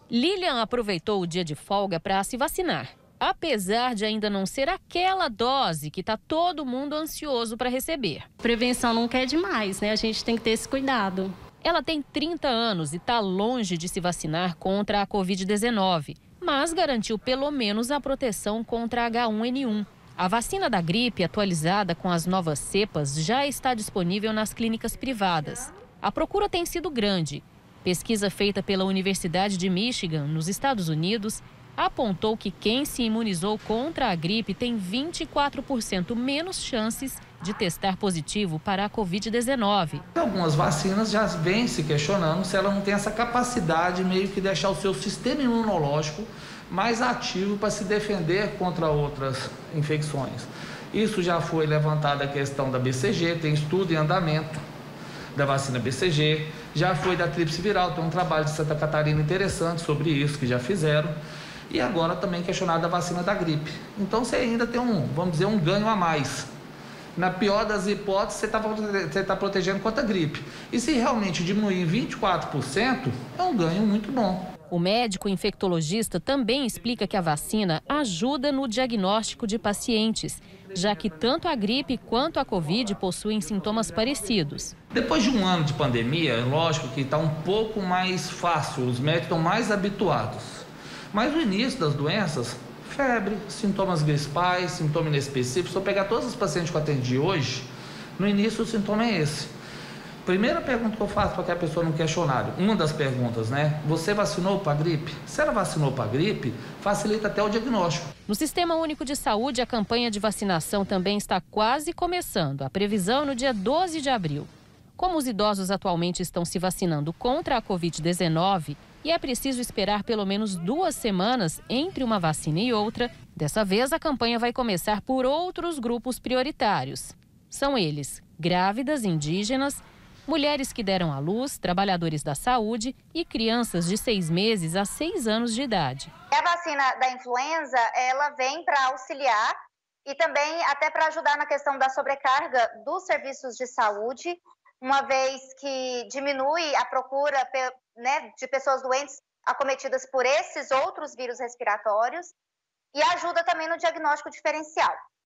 Lilian aproveitou o dia de folga para se vacinar, apesar de ainda não ser aquela dose que está todo mundo ansioso para receber. Prevenção nunca é demais, né? A gente tem que ter esse cuidado. Ela tem 30 anos e está longe de se vacinar contra a Covid-19, mas garantiu pelo menos a proteção contra H1N1. A vacina da gripe, atualizada com as novas cepas, já está disponível nas clínicas privadas. A procura tem sido grande. Pesquisa feita pela Universidade de Michigan, nos Estados Unidos, apontou que quem se imunizou contra a gripe tem 24% menos chances de testar positivo para a Covid-19. Algumas vacinas já vêm se questionando se ela não tem essa capacidade meio que deixar o seu sistema imunológico mais ativo para se defender contra outras infecções. Isso já foi levantada a questão da BCG, tem estudo em andamento da vacina BCG, já foi da tríplice viral, tem um trabalho de Santa Catarina interessante sobre isso, que já fizeram, e agora também questionada a vacina da gripe. Então você ainda tem vamos dizer, um ganho a mais. Na pior das hipóteses, você está protegendo contra a gripe. E se realmente diminuir em 24%, é um ganho muito bom. O médico infectologista também explica que a vacina ajuda no diagnóstico de pacientes, já que tanto a gripe quanto a Covid possuem sintomas parecidos. Depois de um ano de pandemia, é lógico que está um pouco mais fácil, os médicos estão mais habituados. Mas no início das doenças, febre, sintomas gripais, sintoma inespecífico, se eu pegar todos os pacientes que eu atendi hoje, no início o sintoma é esse. Primeira pergunta que eu faço para que a pessoa no questionário, uma das perguntas, né? Você vacinou para a gripe? Se ela vacinou para a gripe, facilita até o diagnóstico. No Sistema Único de Saúde, a campanha de vacinação também está quase começando. A previsão é no dia 12 de abril. Como os idosos atualmente estão se vacinando contra a Covid-19 e é preciso esperar pelo menos 2 semanas entre uma vacina e outra, dessa vez a campanha vai começar por outros grupos prioritários. São eles: grávidas, indígenas, mulheres que deram à luz, trabalhadores da saúde e crianças de 6 meses a 6 anos de idade. A vacina da influenza, ela vem para auxiliar e também até para ajudar na questão da sobrecarga dos serviços de saúde, uma vez que diminui a procura, né, de pessoas doentes acometidas por esses outros vírus respiratórios e ajuda também no diagnóstico diferencial.